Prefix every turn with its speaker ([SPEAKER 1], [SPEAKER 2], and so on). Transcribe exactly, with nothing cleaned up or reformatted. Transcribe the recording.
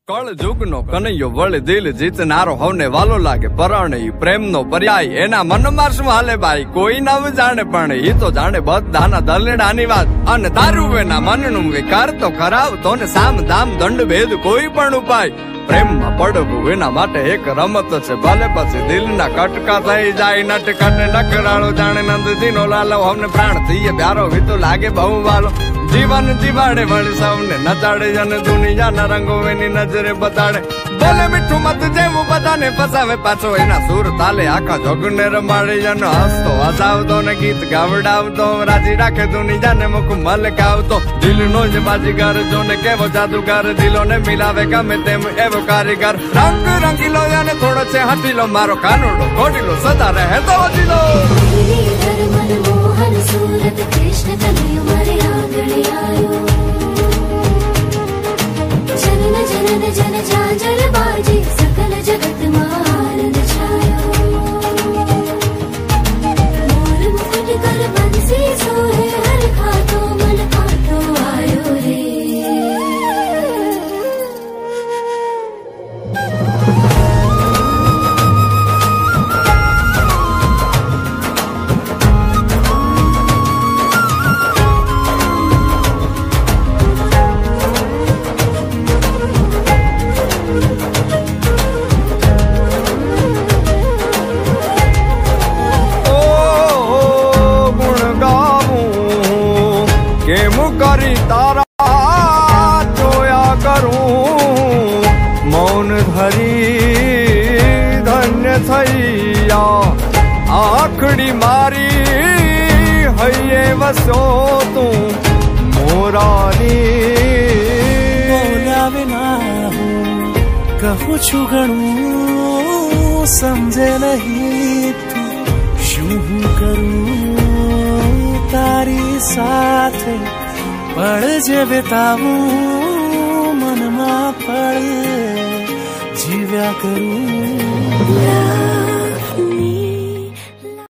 [SPEAKER 1] कल जुग नो कन्हैयो वळे दिल जीतनारो होने वालो लागे पराणे प्रेम नो पर्याय एना मन मां शुं हाले भाई कोई नव जाने पण ई तो जाने बधाना दलडानी वात अने तारू वेना मननुं विकार तो करावतो ने साम दाम दंड भेद कोई पण उपाय प्रेम में पड़वू एना माटे एक रमत छे भले पछी दिल ना कटका थई जाय नटखट नखराळो जाने नंदजी नो लालो हमने प्राण थीए प्यारो वीतो लागे बहु वालो जीवन जीवाड़े वળી સૌને નચાડે અને દુનિયાના રંગો એની નજરે બતાડે બોલે મીઠું મત જેવું બધાને ફસાવે પાછો એના સુર તાલે આખા જગને રમાડે અને હસતો હસાવતો ને ગીત ગાવડાવતો રાજી રાખે દુનિયાને મુખ મલકાવતો દિલનો જ બાજીગર જોને કેવો જાદુગર દિલોને મિલાવે ગમે તેમ એવો કારીગર રંગ રંગીલો અને થોડો છે હટીલો મારો કાનુડો ઘોડીલો સદા રહે તો હજીલો મોહન સુરત કૃષ્ણ કનૈયો મારે આંગણે આયો जनन जनन जन झांझर बाजे सकल जगत मारन छायो मोर मुकुट कर बंसी सोहे हर खातो मन खातो आयो रे करी तारा जोया करूं मौन धरी धन्य थैया आखड़ी मारी हये वसो तू मोरानी
[SPEAKER 2] बोलावे ना हो कहूं छू घणું समझे नहीं तू शू करूं तारी साथे पड़ जे बेतावू मन मा पड़ जीव्या करूं।